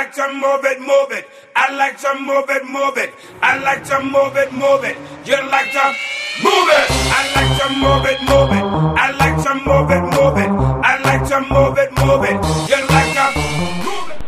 like to move it, move it. I like to move it, move it. I like to move it, move it. You like to move it. I like to move it, move it. I like to move it, move it. I like to move it, move it. You like to move it.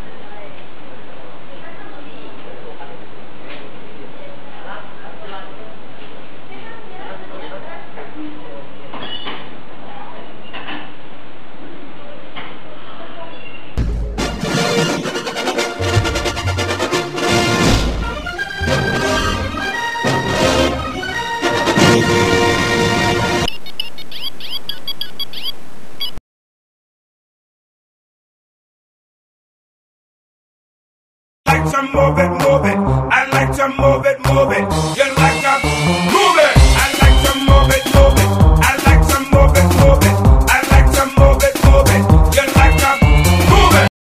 To move it, move it. I like to move it, move it. You like to move it. I like to move it, move it. I like to move it, move it. I like to move it, move it. You like to move it.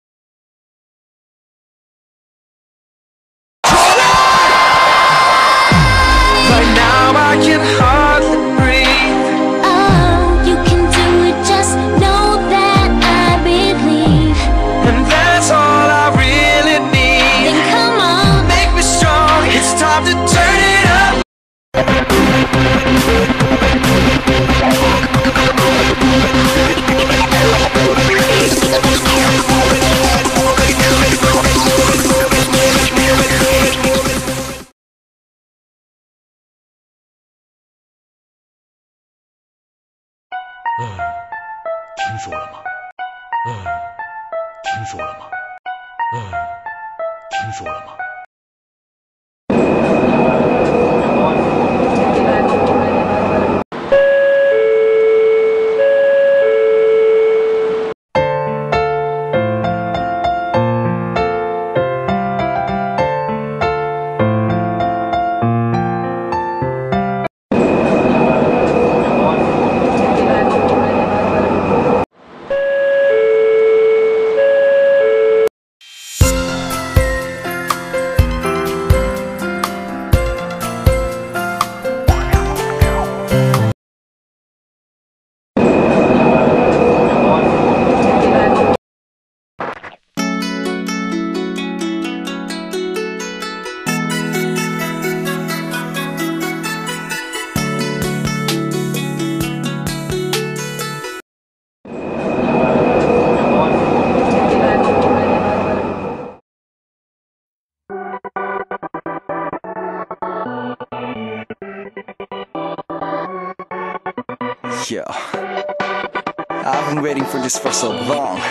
Right now I can hardly breathe. Oh, you can do it, just know that I believe. And that's all I really need. Come on, Make me strong, it's time to turn it up. Yo, I've been waiting for this for so long.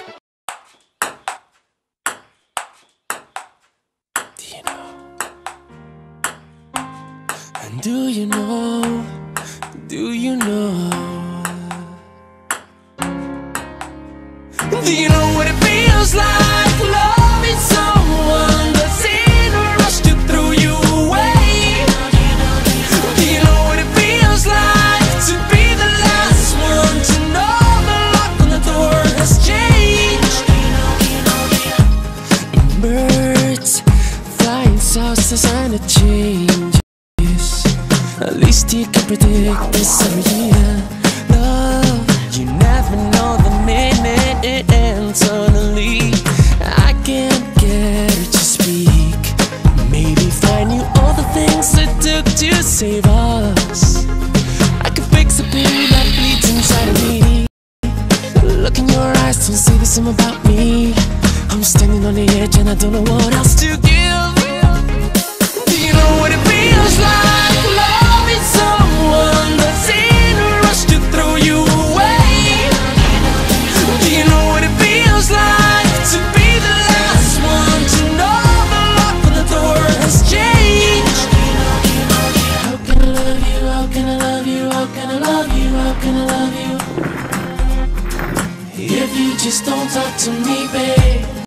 Do you know, do you know, do you know what it feels like loving someone that's in a rush to throw you away? Do you know what it feels like to be the last one to know the lock on the door has changed? Birds flying south, a sign of change. At least you can predict this every year. Love, you never know the minute it ends. Suddenly, I can't get her to speak. Maybe find you all the things it took to save us. I could fix the pain that bleeds inside of me. Look in your eyes, don't say the same about me. I'm standing on the edge and I don't know what else to give. Do you know what it feels like? Someone that's in a rush to throw you away. Do you know what it feels like to be the last one to know the lock on the door has changed? How can I love you? How can I love you? How can I love you? How can I love you? If you just don't talk to me, babe.